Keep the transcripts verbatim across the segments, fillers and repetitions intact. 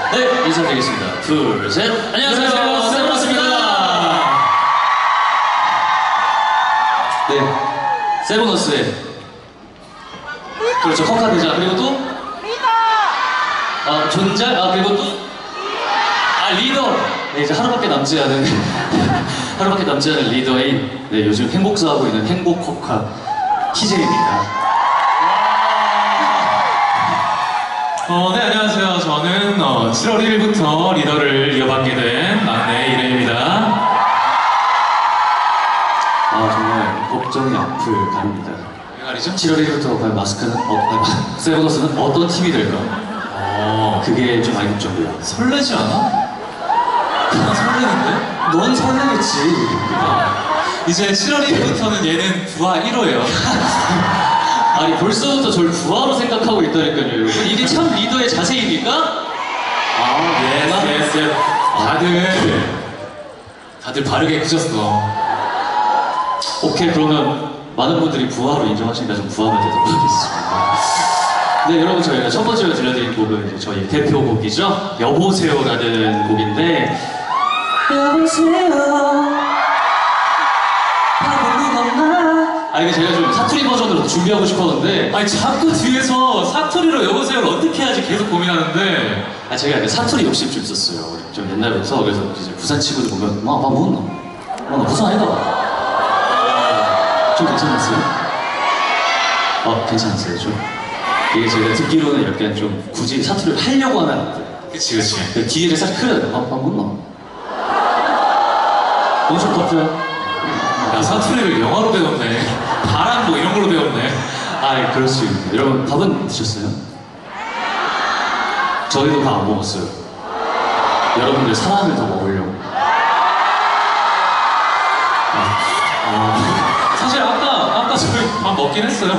네, 인사드리겠습니다. 둘, 셋. 안녕하세요. 세븐러스입니다. 네, 세븐러스의 그렇죠, 커카 대장. 그리고 또 리더. 아, 존재. 아, 그리고 또 아, 리더. 네, 이제 하루밖에 남지 않은 하루밖에 남지 않은 리더인 네, 요즘 행복사하고 있는 행복 커카 티제이입니다. 어, 네, 안녕하세요. 저는 어, 칠월 일일부터 리더를 이어받게 된 막내 이래입니다. 아, 정말 걱정이 앞을 가립니다. 왜 가리죠? 칠월 일일부터 과연 마스크는, 어, 아니, 세븐러스는 어떤 팀이 될까? 어, 그게 좀 많이 걱정돼요. 설레지 않아? 난 설레는데? 넌 설레겠지. 이제 칠월 일일부터는 얘는 부하 일 호예요. 아니, 벌써부터 저를 부하로 생각하고 있다니까요, 여러분. 이게 참 리더의 자세입니까? 아, 예스, 예스, 예스. 다들, 다들 바르게 크셨어. 오케이, 그러면 많은 분들이 부하로 인정하시니까 좀 부하가 되도록 하겠습니다. 네, 여러분, 저희가 첫 번째로 들려드린 곡은 이제 저희 대표곡이죠. 여보세요라는 곡인데, 여보세요. 아, 이게 제가 좀 사투리 버전으로 준비하고 싶었는데, 아니, 자꾸 뒤에서 사투리로 여보세요를 어떻게 해야지 계속 고민하는데. 아, 제가 약간 사투리 욕심 좀 있었어요. 좀 옛날부터. 그래서 이제 부산 친구들 보면, 마, 마, 뭐 했나? 마, 나 부산 아니다. 좀 괜찮았어요? 어, 괜찮았어요, 좀. 이게 제가 듣기로는 약간 좀 굳이 사투리를 하려고 하면 안 돼. 그치, 그치. 그 뒤에를 싹 흐려야 돼. 마, 마, 뭐 했나? 엄청 덥죠? 야, 사투리를 영어로 배웠네. 바람 뭐 이런 걸로 배웠네. 아, 그럴 수 있는데. 여러분, 밥은 드셨어요? 저희도 밥 안 먹었어요. 여러분들 사랑을 더 먹으려고. 아, 아. 사실 아까, 아까 저희 밥 먹긴 했어요.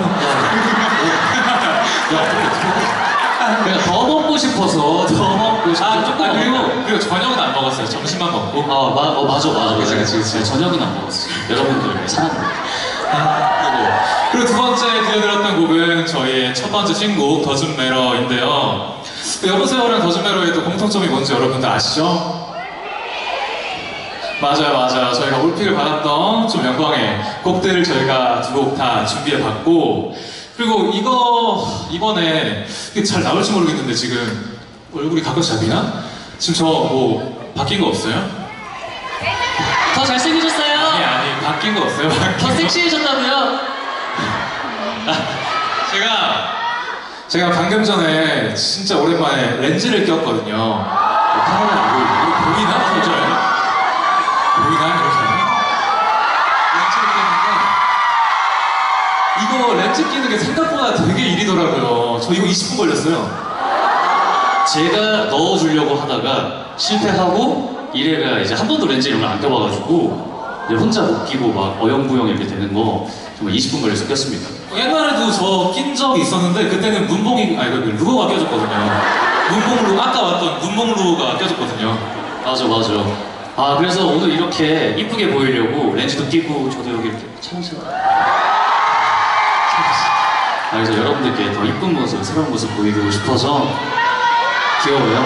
그냥 더 먹고 싶어서, 더 먹고 싶어서. 아, 조금. 아, 그리고, 그리고 저녁은 안 먹었어요. 점심만 먹고. 아, 마, 어, 맞아, 맞아. 그치, 그치, 그치. 네, 저녁은 안 먹었어요. 여러분들 사랑합니다. 그리고 두 번째 들려드렸던 곡은 저희의 첫 번째 신곡 더즌 매러인데요. 그 여보세요랑 더즌 매러의 또 공통점이 뭔지 여러분들 아시죠? 맞아요, 맞아요. 저희가 올픽을 받았던 좀 영광의 곡들을 저희가 두 곡 다 준비해봤고, 그리고 이거 이번에 이게 잘 나올지 모르겠는데 지금 얼굴이 가끔씩 잡히나? 지금 저 뭐 바뀐 거 없어요? 더 잘생기셨어요? 아니 아니 바뀐 거 없어요? 바뀐 더 거? 섹시해졌다고요? 제가 제가 방금 전에 진짜 오랜만에 렌즈를 꼈거든요. 카메라 안 보이네. 이거 보이나? 진짜요? 보이나? 이렇게 렌즈를 꼈는데 이거 렌즈 끼는 게 생각보다 되게 일이더라고요. 저 이거 이십 분 걸렸어요. 제가 넣어주려고 하다가 실패하고 이래가 이제 한 번도 렌즈 이런 걸 안 껴봐가지고 이제 혼자 못 끼고 막 어영부영 이렇게 되는 거 정말 이십 분 걸려서 꼈습니다. 옛날에도 저 낀 적이 있었는데 그때는 문봉이 아니 그 루어가 껴졌거든요. 문봉루 아까 왔던 문봉루가 껴졌거든요. 맞아, 맞아. 아, 그래서 오늘 이렇게 이쁘게 보이려고 렌즈도 끼고 저도 여기 이렇게 차근차근 아, 그래서 여러분들께 더 이쁜 모습, 새로운 모습 보이고 싶어서 귀여워요.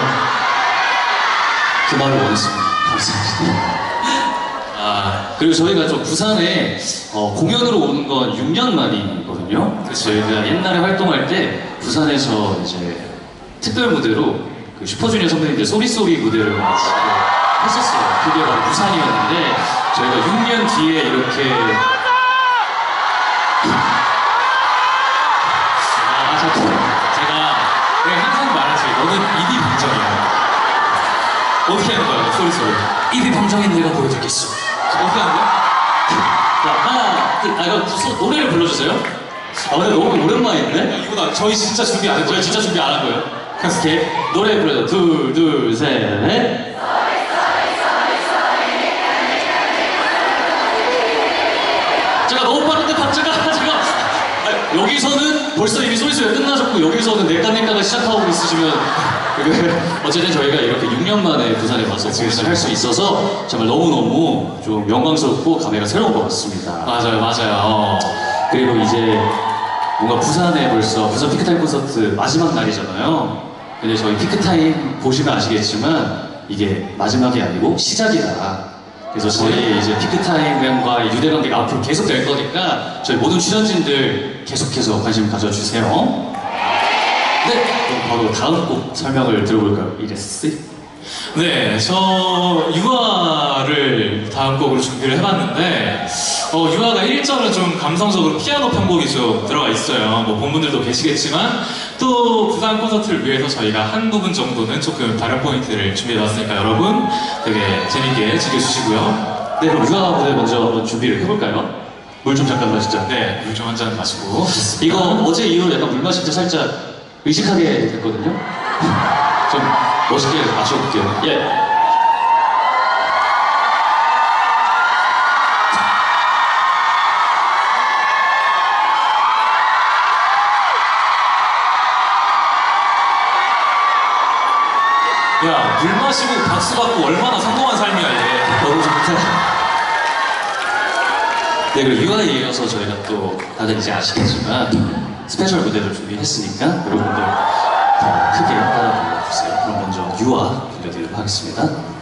그 말을 원했습니다. 감사합니다. 아, 그리고 저희가 좀 부산에 어, 공연으로 오는 건 육 년 만이거든요. 그래서 저희가 옛날에 활동할 때 부산에서 이제 특별 무대로 그 슈퍼주니어 선배님들 쏘리쏘리 무대를 같이 했었어요. 그게 바로 부산이었는데 저희가 육 년 뒤에 이렇게 아, 저, 제가 내가 항상 말하지 너는 입이 방정이야. 어떻게 하는 거야? 소리 소리. 입이 방정인 내가 보여드리겠어. 어떻게 하는 거야? 자, 하나, 둘, 아, 이거 소, 노래를 불러주세요. 아, 근데 너무 오랜만인데? 야, 이거 나 저희 진짜 준비 안 저희 했어요. 진짜 준비 안 한 거예요. 이렇게 노래 불러요. 둘, 둘, 셋, 넷. 제가 너무 빠른데 박자가 제가 아, 여기서는 벌써 이미 소리소리가 끝나셨고 여기서는 내까내까가 시작하고 있으시면 어쨌든 저희가 이렇게 육 년 만에 부산에 와서 공연을 할 수 있어서 정말 너무너무 좀 영광스럽고 감회가 새로운 것 같습니다. 맞아요, 맞아요. 그리고 이제 뭔가 부산에 벌써 부산 피크타임 콘서트 마지막 날이잖아요. 근데 저희 피크타임 보시면 아시겠지만 이게 마지막이 아니고 시작이다. 그래서 저희 이제 피크타임과 유대관계가 앞으로 계속 될 거니까 저희 모든 출연진들 계속해서 관심 가져주세요. 네, 그럼 바로 다음 곡 설명을 들어볼까요? 이레스? 네, 저 유아를 다음 곡으로 준비를 해봤는데 어, 유아가 일 절은 좀 감성적으로 피아노 편곡이 좀 들어가 있어요. 뭐 본분들도 계시겠지만 또 부산 콘서트를 위해서 저희가 한 부분 정도는 조금 다른 포인트를 준비해봤으니까 여러분 되게 재밌게 즐겨주시고요. 네, 그럼 유아 무대 먼저 한번 준비를 해볼까요? 물 좀 잠깐 마시죠. 네, 물 좀 한 잔 마시고 이거 어제 이후로 약간 물 마실 때 살짝 의식하게 됐거든요. 좀 멋있게 마셔볼게요. 예. 야, 물 마시고 박수 받고 얼마나 성공한 삶이야 이게. 너무 좋다. 네, 그리고 유아에 이어서 저희가 또 다들 이제 아시겠지만 스페셜 무대를 준비했으니까 여러분들 더 크게 따라불러주세요. 그럼 먼저 유아 들려드리도록 하겠습니다.